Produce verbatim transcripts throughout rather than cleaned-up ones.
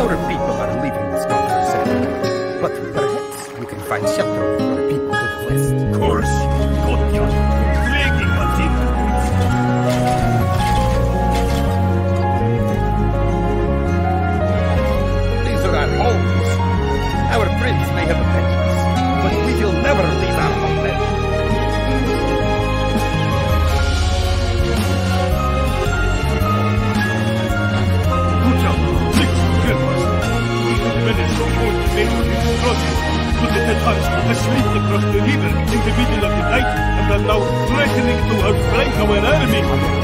Our people are leaving this godforsaken land, but perhaps you can find shelter with our people to the west. Of course, Kotyan. Plaguing us in. These are our homes. Our prince may have abandoned us, but we will never leave our homeland. Kotyan, please forgive us. We have managed to hold the neighborhood crosses. But the Tatars have slipped across the river in the middle of the night and are now threatening to outflank our army.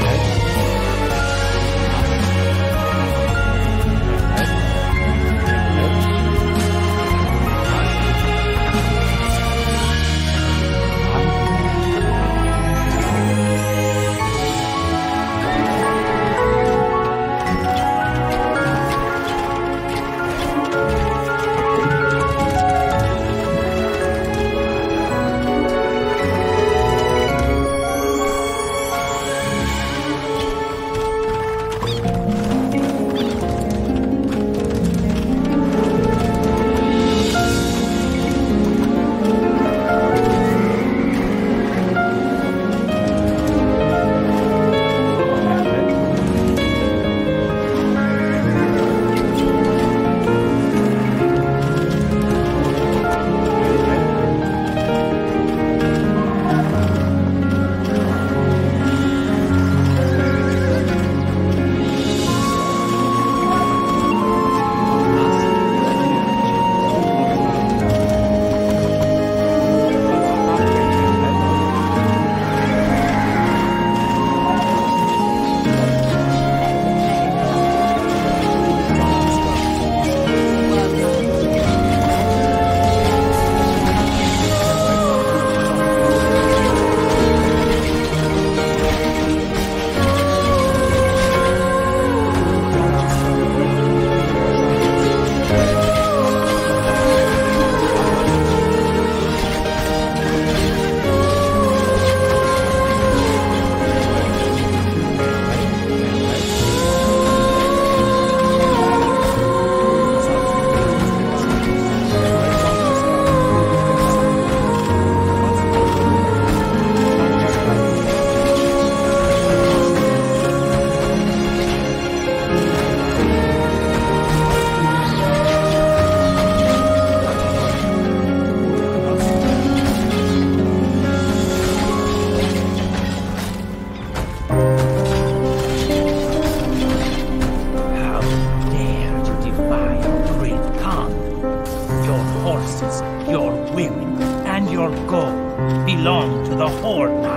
Your women and your gold belong to the Horde now.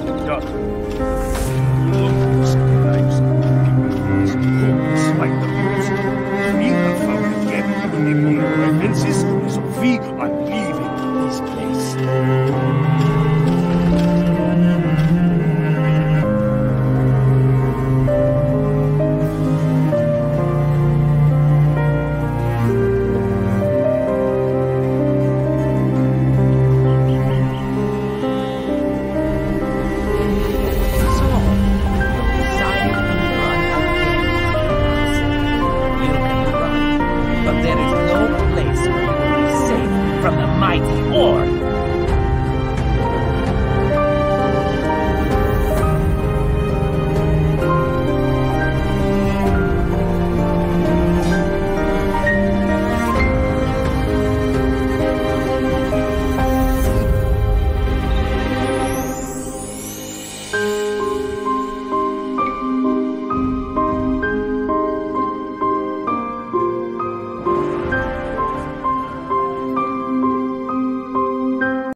Despite the rules, we have found a gap in the border defenses, so we are leaving this place. From the mighty Horde.